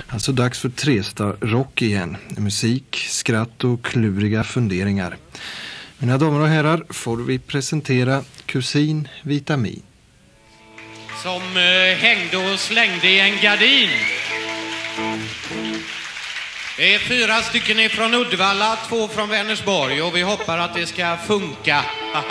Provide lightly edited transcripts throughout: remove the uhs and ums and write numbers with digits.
Alltså dags för Tresta rock igen. Musik, skratt och kluriga funderingar. Mina damer och herrar, får vi presentera Kusin Vitamin. Som hängde och slängde i en gardin. Det är 4 stycken ifrån Uddevalla, 2 från Vänersborg och vi hoppas att det ska funka.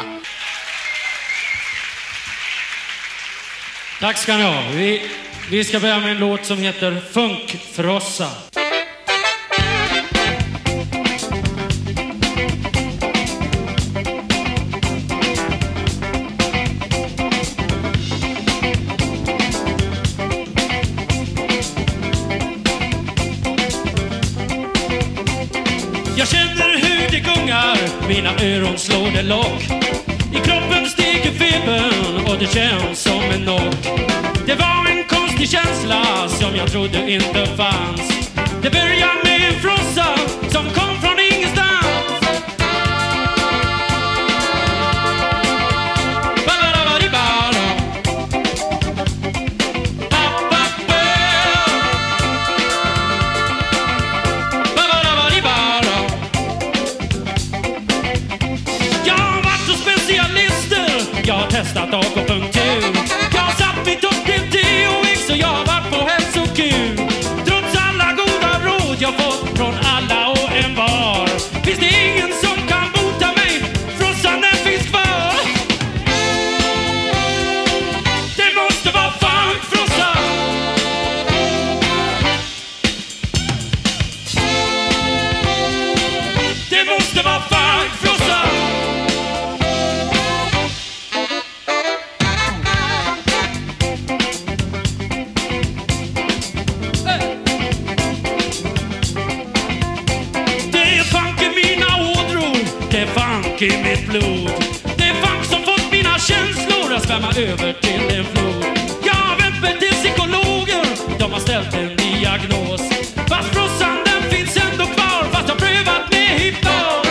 Tack ska ni ha. Vi ska börja med en låt som heter Funkfrossa. Jag känner hur det gungar, mina öron slår det lock. I kroppen stiger febern och det känns som en knock. Det var en konstig känsla som jag trodde inte fanns. Det började med en frossa som kom från ingenstans. Jag har testat akupunktur. Jag har satt mitt upp till THX och jag har varit på hälsokur. Trots alla goda råd jag fått från alla och en var, finns det ingen som kan bota mig. Frossan den finns kvar. Det måste vara funkfrossa. Det måste vara funkfrossa. I mitt blod. Det är funk som fått mina känslor att svämma över till en flod. Jag har vänt mig till psykologer, de har ställt en diagnos. Fast frossan den finns ändå kvar, fast jag prövat med hypnos.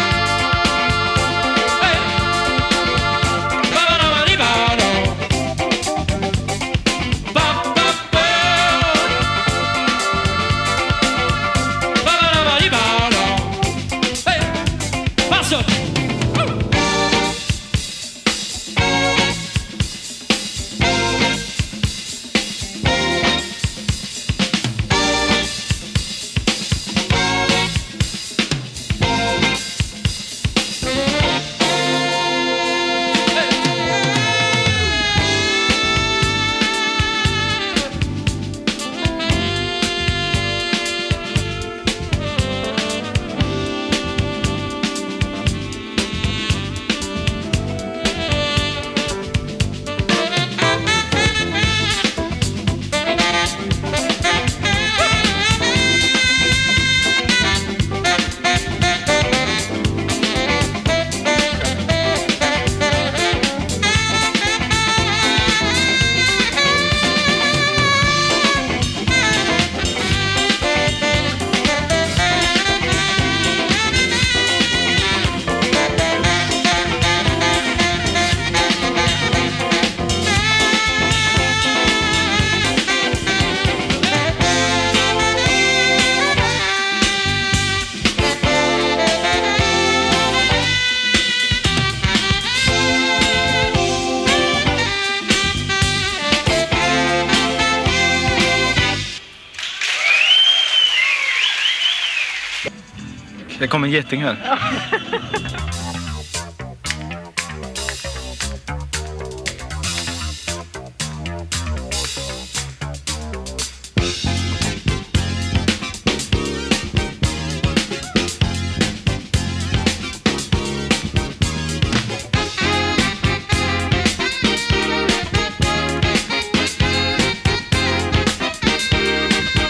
Det kommer en geting här.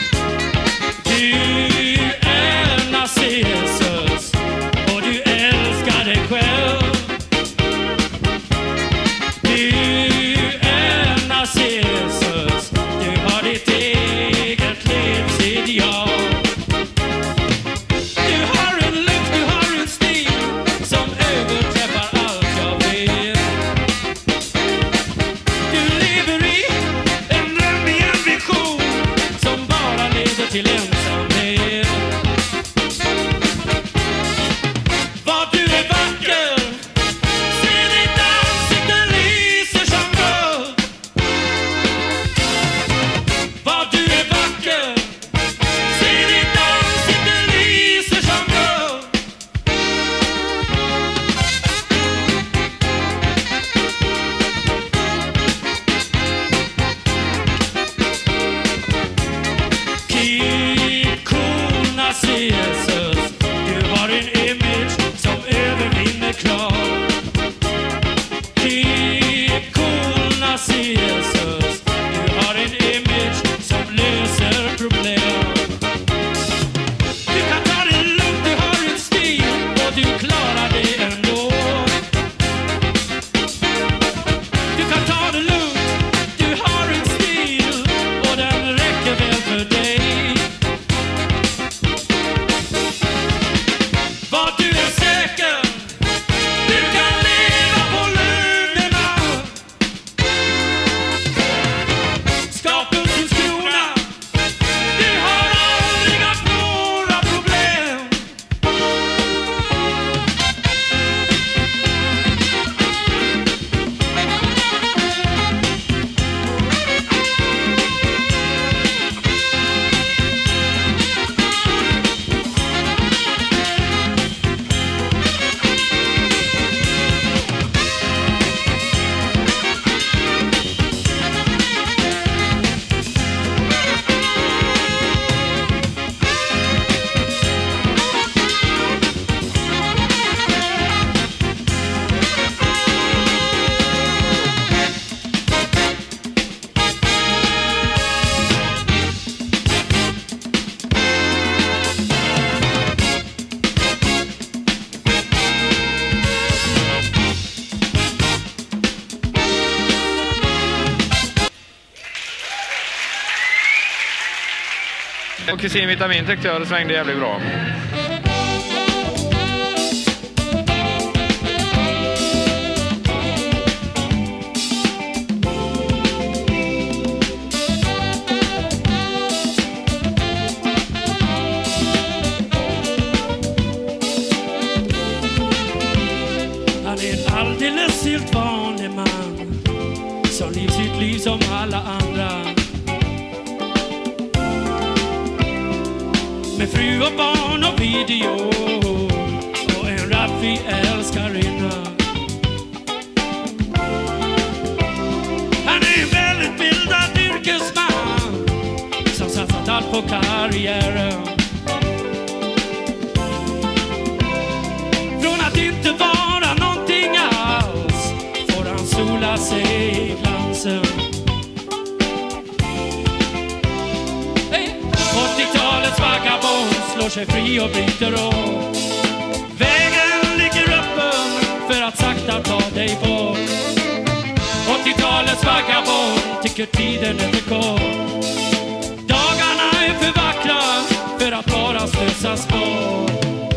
Du är Narcissus och du är Och Kusin Vitamin tyckte jag det svängde jävligt bra. Han är en alldeles helt vanlig man som lever sitt liv som alla andra. Med fru och barn och video och en raffig älskarinna. Han är en väldigt bildad yrkesman som satsat allt på karriären. Från att inte vara någonting alls får han sola sig i glansen. 80-talets vagabond slår sig fri och bryter om. Vägen ligger öppen för att sakta ta dig bort. 80-talets vagabond tycker tiden är för kort. Dagarna är för vackra för att bara slösas bort.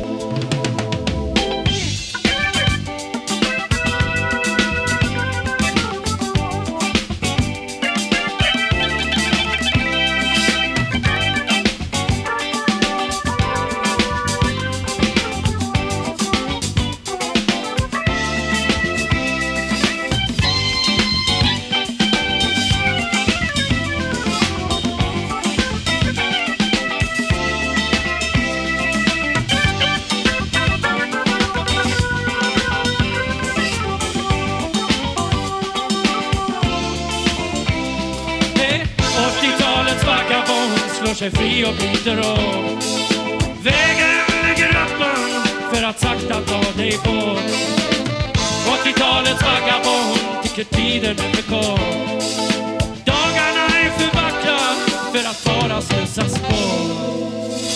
Slår sig fri och bryter om. Vägen ligger öppen för att sakta ta dig bort. 80-talets vagabond tycker tiden är för kort. Dagarna är för vackra för att bara slösas bort.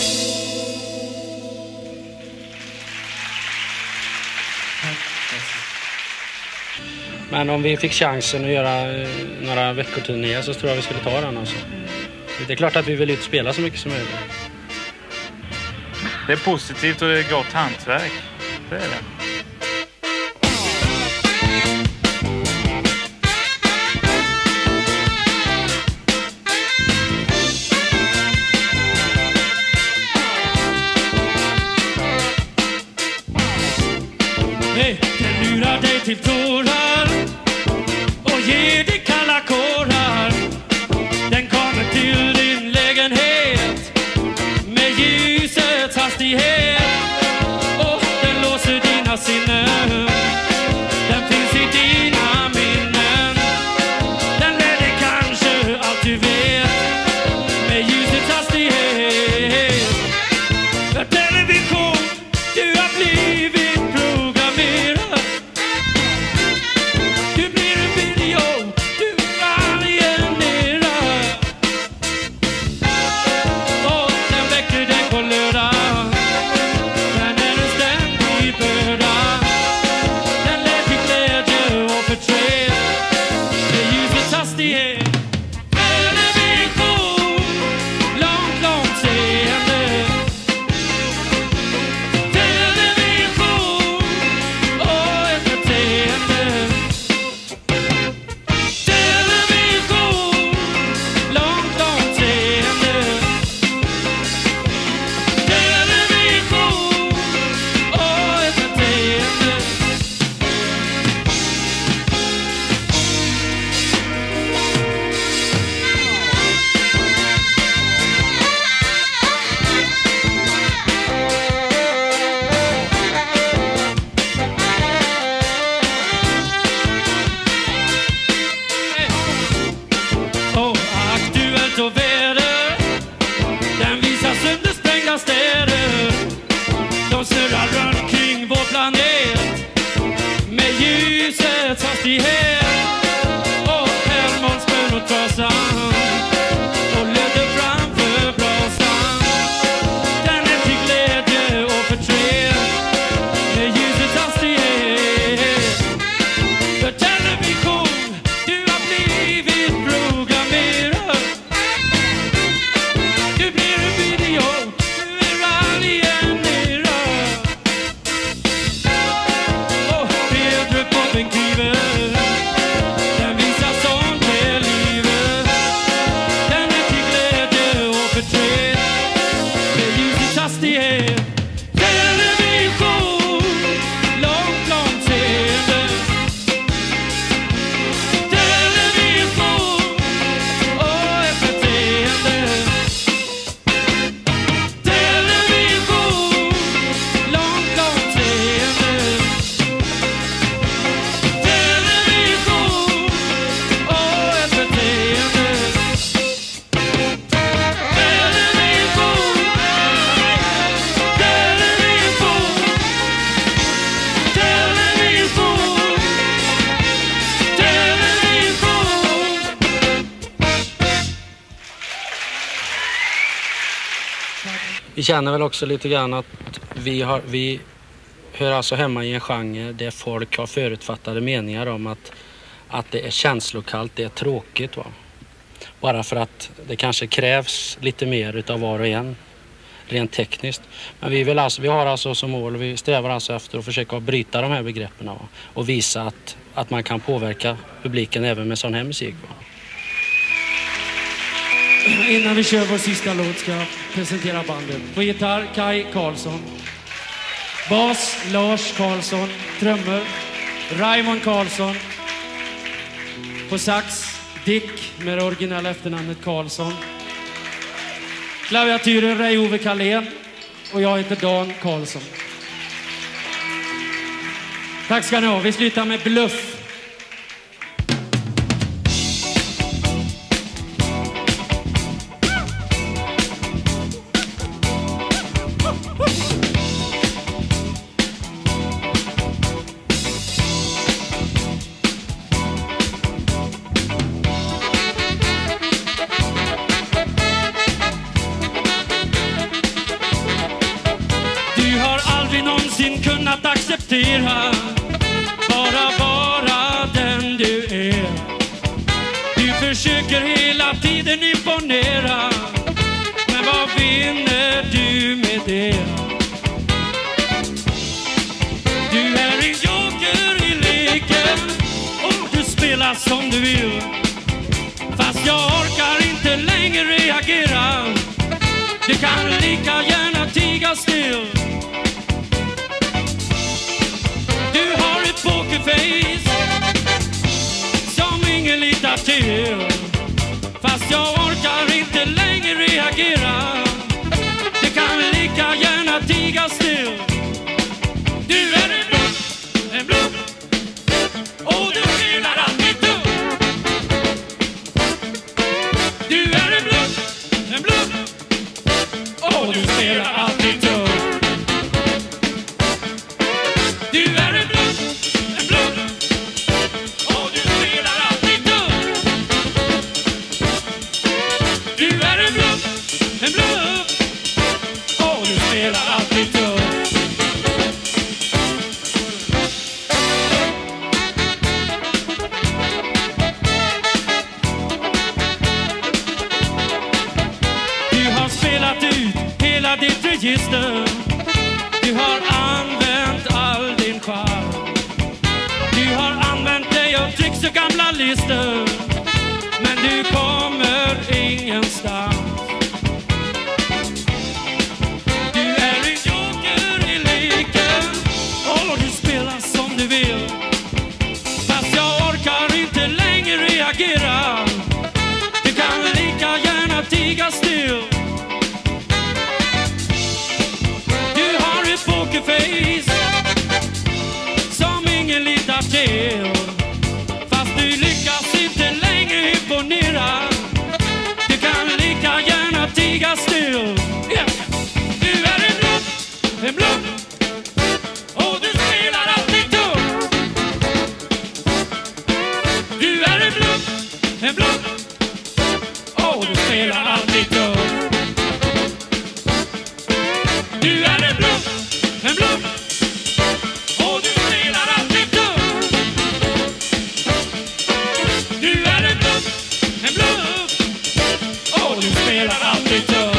Men om vi fick chansen att göra några veckoturnéer så tror jag vi skulle ta den alltså. Det är klart att vi vill ut spela så mycket som möjligt. Det är positivt och det är gott hantverk. Det är det. Hej, den lurar dig till tårar och ger dig kalla kårar. Den kommer till din lägenhet med ljusets hastighet och den låser dina sinnen. Den finns i dina minnen. Den leder kanske allt du vet med ljusets hastighet. För television, du har blivit programmerad. Du blir en video, du alienerar. Och den väcker dig på lördag. Den är en ständig börda. Den leder till glädje och förtret med ljusets hastighet. Television, långt, långt seende. Television och ett beteende. Television, långt, långt seende. Television och ett beteende. Och Aktuellt och väder, den visar söndersprängda städer. De snurrar runt kring vår planet med ljusets hastighet. Och Helmonds spön och trasan och löder framför brasan. Den är till glädje och förtret med ljusets hastighet. För television, du har blivit programmerad. Du blir en Vi känner väl också lite grann att vi hör alltså hemma i en genre där folk har förutfattade meningar om att det är känslokallt, det är tråkigt, va. Bara för att det kanske krävs lite mer utav var och en rent tekniskt. Men vi har alltså som mål, vi strävar alltså efter att försöka bryta de här begreppen, va? Och visa att man kan påverka publiken även med sån här musik, va? Innan vi kör vår sista låt ska jag presentera bandet. På gitarr Kai Karlsson. Bas Lars Karlsson. Trummor Raymond Karlsson. På sax Dick med det originella efternamnet Karlsson. Klaviatyren Ray-Ove Kalén. Och jag heter Dan Karlsson. Tack ska ni ha. Vi slutar med Bluff. Kunnat acceptera bara den du är. Du försöker hela tiden imponera, men vad vinner du med det? Du är en joker i leken och du spelar som du vill. Fast jag orkar inte längre reagera. Du kan lika gärna tiga still. Du har ett pokerface som ingen litar till. Fast jag orkar inte längre reagera. Du kan lika gärna tiga still. Du är en bluff, och du spelar alltid tuff. Du är en bluff, och du spelar alltid tuff. Du är en bluff, och du spelar alltid tuff. Du är en bluff, och du spelar alltid tuff. Du har spelat ut hela ditt register. Du har använt all din charm. Du har använt dig av tricks och gamla listor. Men du kommer ingenstans. Du är en joker i leken och du spelar som du vill. Fast jag orkar inte längre reagera. Du kan lika gärna tiga still. Du har ett pokerface som ingen litar till. Fast du lyckas inte längre imponera. Du kan lika gärna tiga still. Yeah. Du är en bluff, och du spelar alltid tuff. Du är en bluff, och du spelar alltid tuff. Du är en bluff, och du spelar alltid tuff. Du är en bluff, och du spelar alltid tuff.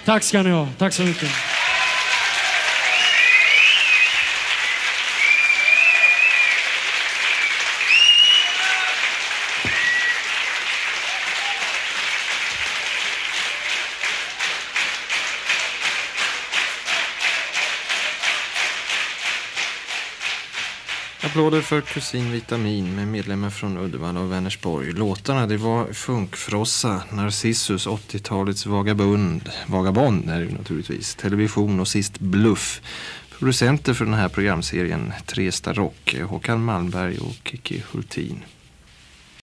Tack ska ni ha. Tack så mycket. Applåder för Kusin Vitamin med medlemmar från Uddevalla och Vänersborg. Låtarna det var Funkfrossa, Narcissus, 80-talets Vagabond är det naturligtvis, Television och sist Bluff. Producenter för den här programserien Tresta Rock, Håkan Malmberg och Kiki Hultin.